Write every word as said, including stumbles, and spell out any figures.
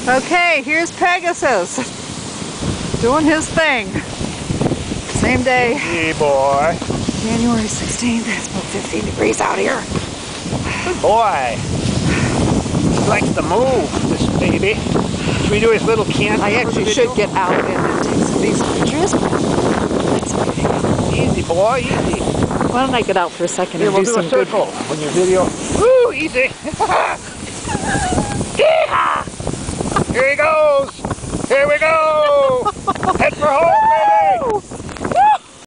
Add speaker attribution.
Speaker 1: Okay, here's Pegasus doing his thing. Same day.
Speaker 2: Hey boy.
Speaker 1: January sixteenth. It's about fifteen degrees out here.
Speaker 2: Good boy. He likes to move, this baby. Should we do his little canter?
Speaker 1: I actually should get out and take some of these pictures. That's okay.
Speaker 2: Easy boy, easy.
Speaker 1: Why don't I get out for a second
Speaker 2: Here,
Speaker 1: and
Speaker 2: we'll
Speaker 1: do
Speaker 2: do
Speaker 1: some
Speaker 2: a
Speaker 1: good.
Speaker 2: circle on your video. Woo, easy. Here he goes. Here we go. Head for home, baby.